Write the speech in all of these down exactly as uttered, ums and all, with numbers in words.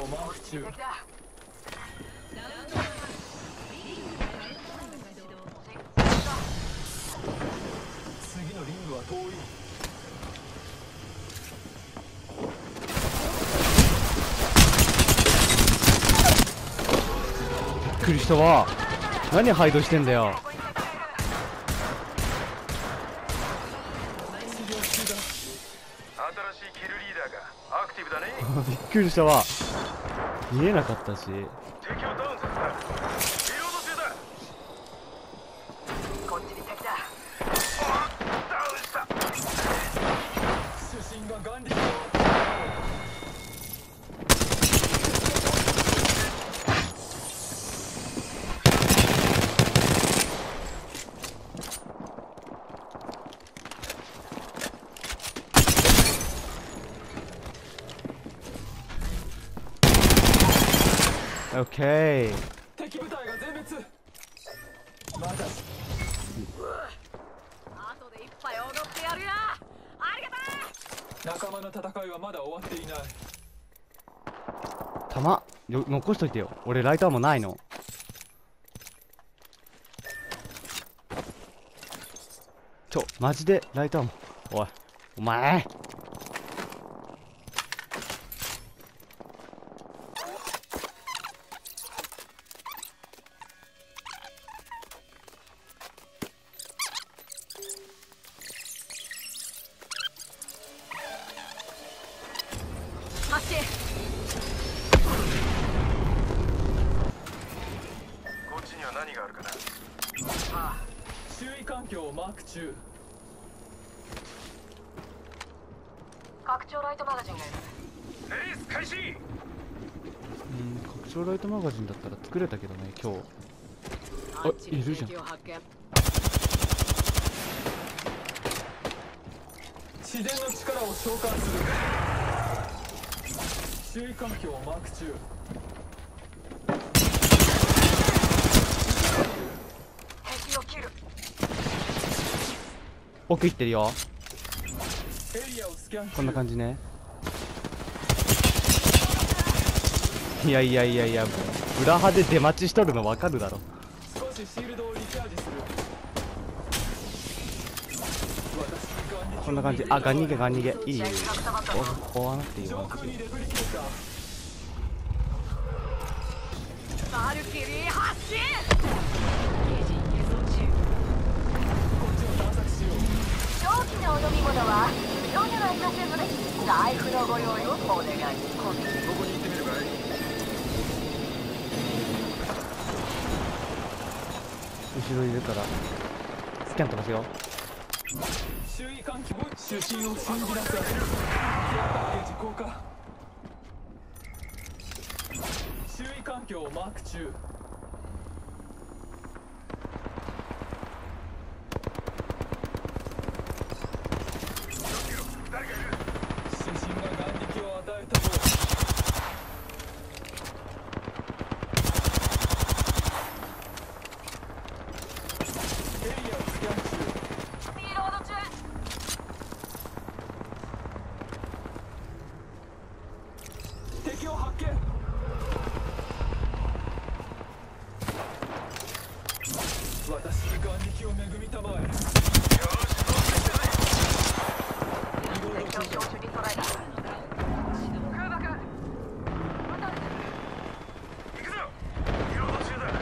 マーク中。次のリングは遠い。 びっくりしたわ。何ハイドしてんだよ。びっくりしたわ。見えなかったし。 敵をダウンさせた。リロード中だ。こっちに敵だ。ダウンした。 主審が眼力を。 オッケー。 敵部隊が全滅。まだ後で一杯踊ってやるよ。ありがとう。 仲間の戦いはまだ終わっていない。 弾よ残しといてよ。俺ライターもないの。ちょマジでライターも。おいお前発進。 こっちには何があるかな。 ああ、 周囲環境をマーク中。 拡張ライトマガジンがいる。 レース開始。 うん拡張ライトマガジンだったら作れたけどね今日。 あっちにいるじゃん敵を発見。 自然の力を召喚する。周囲環境をマーク中。 敵を切る。 奥行ってるよ。 エリアをスキャン中。 こんな感じね。いやいやいやいや裏派で出待ちしとるの分かるだろ。 少しシールドをリチャージする。 こんな感じ。あガン逃げガン逃げいい。 敵がくたばったぞ。 追わなくていい上わ。 空にレプリケーター。 バルキリー発進。ゲージ輸送中。 こっちを探索しよう。 長期のお飲み物は無料ではありませんので財布のご用意をお願いします。 ここに行ってみるかい。 後ろいるからスキャン飛ばすよ。 周囲環境を主審を信じなさい。ケアパッケージ降下。周囲環境をマーク中。 誰かいる。 主審が眼力を与えたぞ。エリアをスキャン中。 リロード中。 敵を発見。私に眼力を恵みたまえ。 敵を標準に捉えた。空爆。 行くぞ。リロード中だ。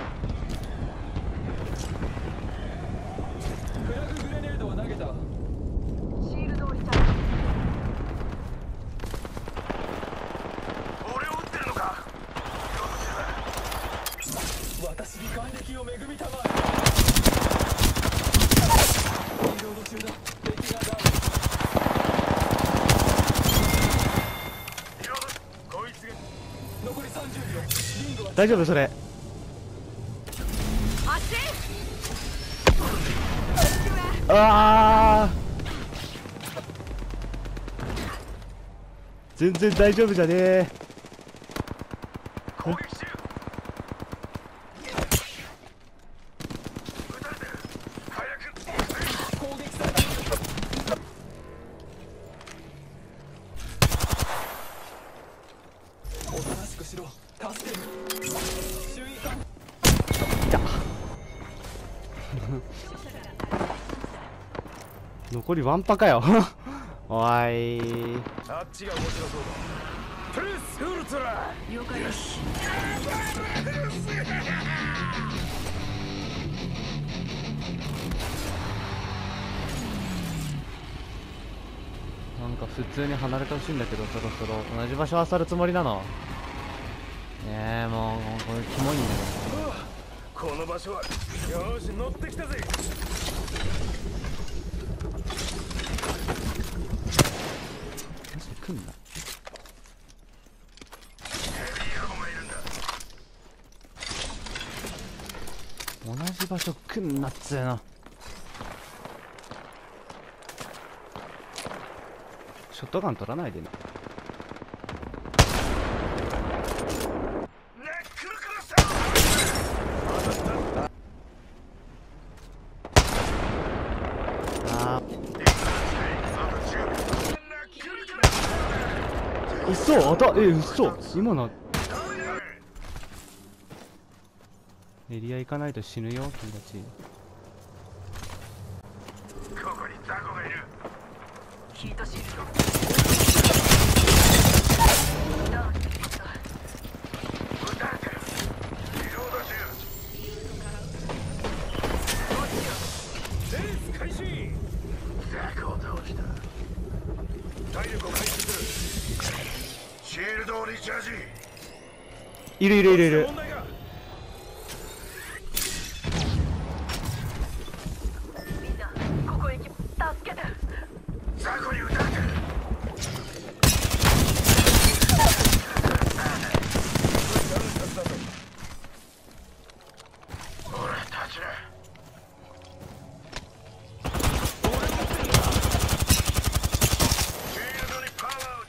フラググレネードを投げた。 シールドをリチャージ。 俺を撃ってるのか。リロード中だ。 私に眼力を恵みたまえ。リロード中だ。敵がダウン。 リロード。こいつが。 残りさんじゅうびょう。リングは大丈夫それ。 発進。 あー全然大丈夫じゃねえ。 攻撃中。撃たれてる。早く。 攻撃された。おとなしくしろ。 残りワンパかよ。おい。 あっちが面白そうだ。プレスウルトラ。 了解です。 なんか普通に離れてほしいんだけど、そろそろ同じ場所漁るつもりなの。ねえ、もうこれキモいんだけどな。 この場所はよし乗ってきたぜ。 マジで来んな。同じ場所来んなっつうの。ショットガン取らないでね。あー嘘あたえ嘘今のエリア行かないと死ぬよ君たち。 ここにザコがいる。 ヒートシールド撃たれてる。リロード中。レース開始。ザコを倒した。体力を回復する。シールドをリチャージ。 いるいるいるいる。 問題が。 みんなここへ来助けて。 ザコに撃たれてる。ほら立ちな。シールドにパワー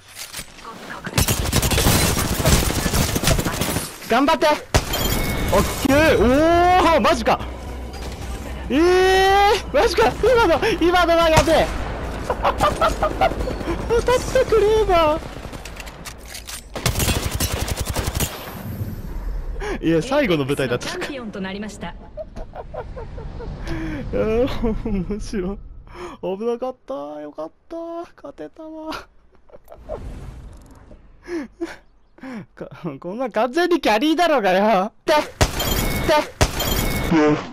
頑張って。オッケー。おおマジか。ええー、マジか。今の今のはやべえ。当たってくれば。いや最後の舞台だったチャンピオンとなりました。 いや面白い。危なかった。よかった。勝てたわ。かこんなん完全にキャリーだろうがよ。てって